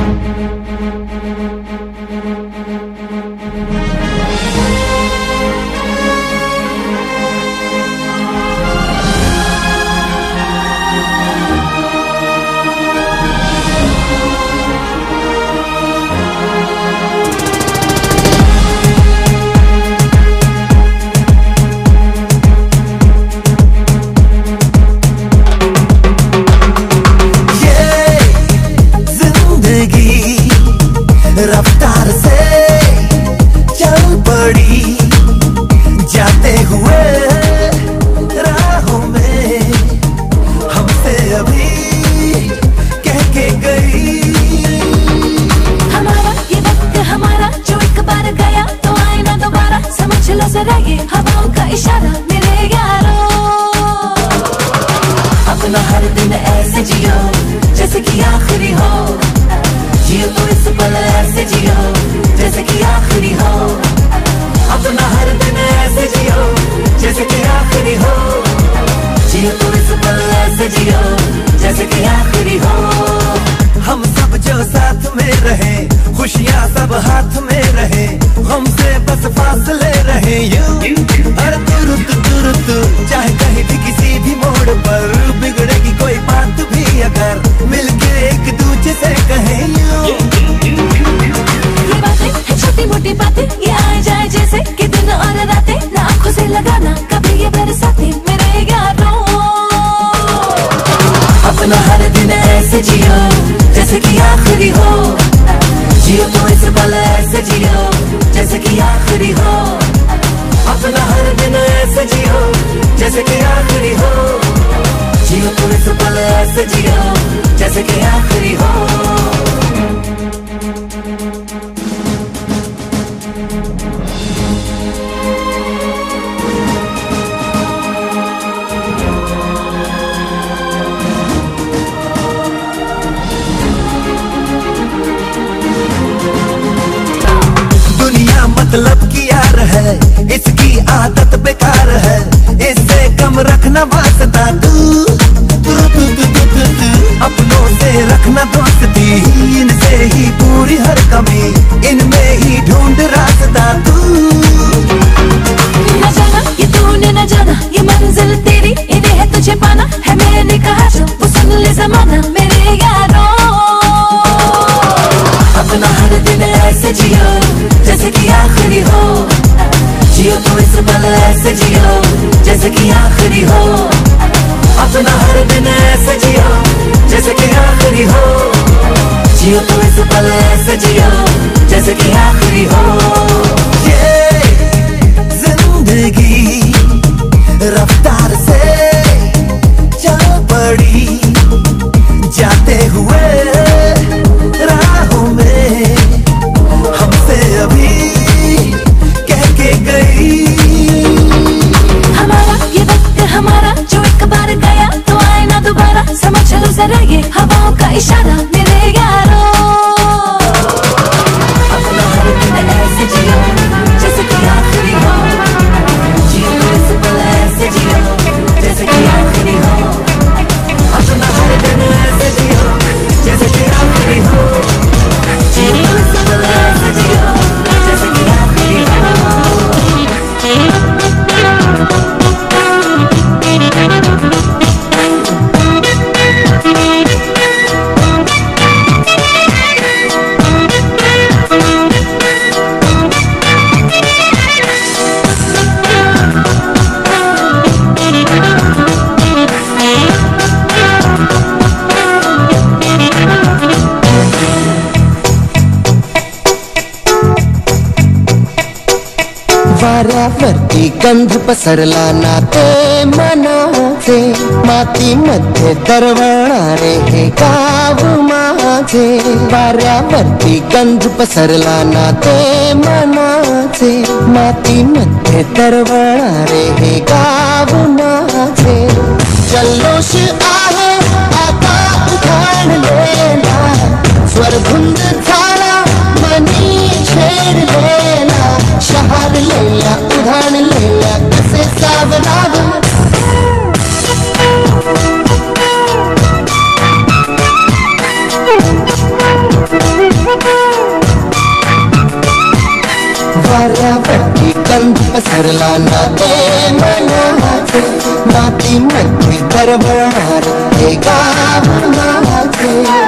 रफ्तार से चल पड़ी जाते हुए राहों में हमसे अभी कह के गई। हमारा ये वक्त हमारा जो एक बार गया तो आए ना दोबारा, समझ लो जरा ये हवाओं का इशारा मेरे यारों। अपना हर दिन ऐसे जियो जैसे कि आखिरी हो, जियो तो इस पल ऐसे जियो जैसे कि आखिरी हो। अपना हर दिन ऐसे जियो जैसे कि आखिरी हो, जियो तो इस पल ऐसे जियो जैसे कि आखिरी हो। हम सब जो साथ में रहे, खुशियाँ सब हाथ में रहे, हमसे बस फासले रहे यूं। हर तुरंत चाहे कहीं भी किसी भी मोड़ पर बिगड़ेगी कोई बात भी अगर मिलके एक दूसरे से कहे यूं। ये बातें है छोटी मोटी बातें, ये आए जाए जैसे कि दिन और रातें, ना आंखों से लगाना कभी ये बरसाते मेरे यारों। अपना हर दिन ऐसे जियो जैसे कि आखिरी हो, जियो तो इस पल ऐसे जियो जैसे कि आखिरी हो। अपना हर दिन ऐसे जियो जैसे कि आखिरी हो, जियो तो इस पल ऐसे जियो जैसे कि आखिरी हो। दुनिया मतलब की यार है, इसकी आदत बेकार है, इससे कम रखना वास्ता तू। अपनों से रखना दोस्ती, इनसे ही पूरी हर कमी, इनमें ही ढूंढ रास्ता तू। न जाना ये तूने न जाना, ये मंजिल तेरी इन्हें है तुझे पाना, है मैंने कहा जो वो सुन ले जमाना मेरे यारों। अपना हर दिन ऐसे जियो जैसे कि आखिरी हो, जियो तो इस पल ऐसे जियो जैसे कि आखिरी हो। अपना हर दिन ऐसे जियो जैसे कि आखिरी हो, जियो तो इस पल ऐसे जियो जैसे कि आखिरी हो। ये जिंदगी रफ्तार से चल पड़ी जाते हुए राहों में हमसे अभी कह के गई। हमारा ये वक्त हमारा जो एक बार गया तो आए ना दोबारा, समझ लो जरा ये हवाओं का इशारा मेरे यारों। अपना हर दिन ऐसे जियो जैसे कि आखिरी हो, जियो तो इस पल ऐसे जियो जैसे कि आखिरी हो। अपना हर दिन ऐसे जियो जैसे कि आखिरी हो, जियो तो इस पल ऐसे जियो जैसे कि आखिरी हो। वाऱ्यावरती गंध पसरला नाते मनाचे, मातीमध्ये दरवळणारे हे गाव माझे। वाऱ्यावरती गंध पसरला नाते मनाचे, मातीमध्ये दरवळणारे हे गाव माझे। जल्लोष आहे आता उधाणलेला, स्वरधुंद झाला मनी छेडलेला, शहार लेला उधाण लेला कसे सावरावं। वाऱ्यावरती गंध पसरला ना ते मनाचे मातीमध्ये दरवळणार हे गाव माझे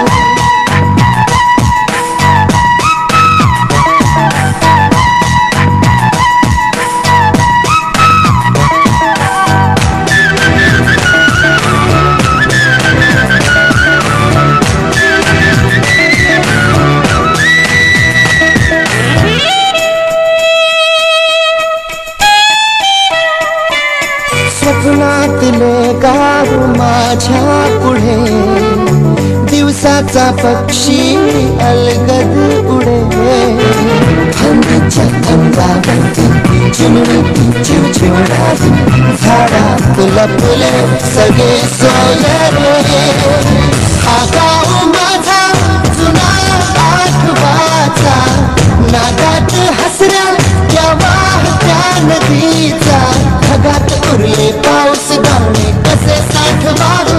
स्वप्नातले गाव माझ्या पुढे दिवसाचा पक्षी अलगद उडे थंडीच्या अंगावरती चिमणी चिवचिवणारी झाडात लपले सगळे सोयरे हा गाव माझा जुना आठवाचा नादात हसऱ्या त्या वाहत्या नदीचा ढगात उरले पाऊस दाणे कसे साठवावे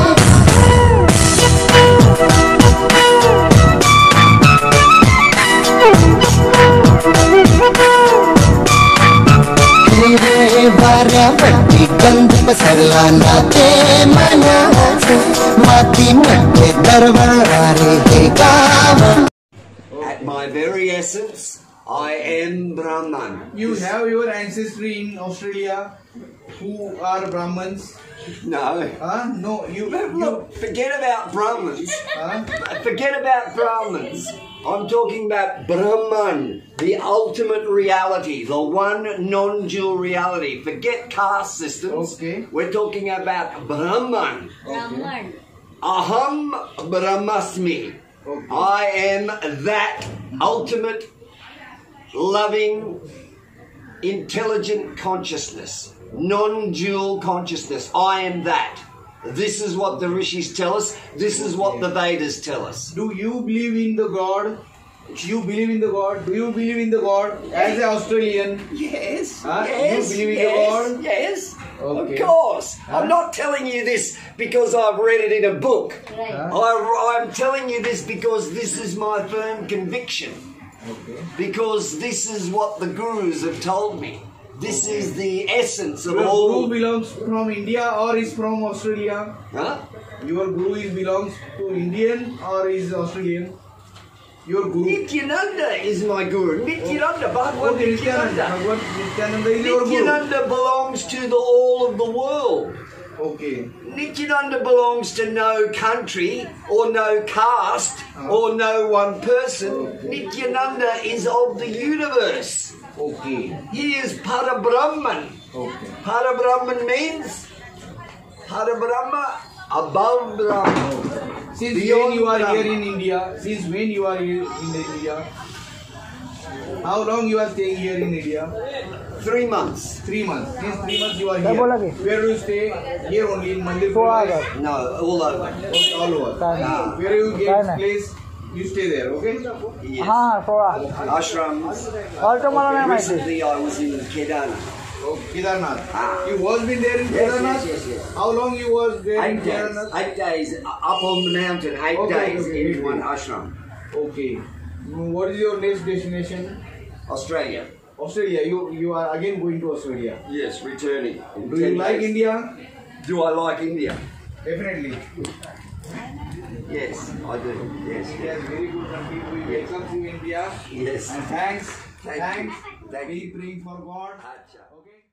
वाऱ्यावरती गंध पसरला ना ते मनाचे मातीमध्ये दरवळणारे हे गाव. At my very essence, I am Brahman. You have your ancestry in Australia who are Brahmins? No. No, you. Look, forget about Brahmins. Huh? Forget about Brahmins. I'm talking about Brahman, the ultimate reality, the one non-dual reality. Forget caste systems. Okay. We're talking about Brahman. Brahman. Aham Brahmasmi. Okay. I am that ultimate, loving, intelligent consciousness, non-dual consciousness. I am that. This is what the rishis tell us. This is what the Vedas tell us. Do you believe in the God? You believe in the God? Do you believe in the God as an Australian? Yes. You believe in the God? Yes. Okay. Of course. I'm not telling you this because I've read it in a book. Right. I'm telling you this because this is my firm conviction. Okay. Because this is what the gurus have told me. This is the essence of Your all. guru belongs from India or is from Australia? Huh? Your guru belongs to Indian or is Australian? Your guru. Nityananda is my guru. Nityananda, Bhagwan Okay, Nityananda. Bhagwan Nityananda is your guru. Nityananda belongs to the all of the world. Okay. Nityananda belongs to no country or no caste or no one person. Nityananda is of the universe. Okay. He is Parabrahman. Okay. Parabrahman means Parabrahma above Brahma. Since Beyond when you are Brahma. here in India? Since when you are here in India? How long you are staying here in India? 3 months. 3 months. Since 3 months you are here. Where do you stay? Here only in Mandir Purwai? No, all over. All over. Where you get place, you stay there. Okay. Yes. Ashrams. Recently I was in Kedarnath. Oh, Kedarnath. Ah. You was been there in Yes, Kedarnath? yes. How long you was there in 8 days. Kedarnath? 8 days up on the mountain. 8 Okay, days okay, in okay. one ashram. Okay. What is your next destination? Australia. Australia. You are again going to Australia. Yes, returning. in Do you 10 like days. India? Do I like India? Definitely. Yes, I do. Yes, India is very good country. We welcome to India. yes. And thanks. Thank you. Thanks. Thank We you. praying for God. Acha. Okay.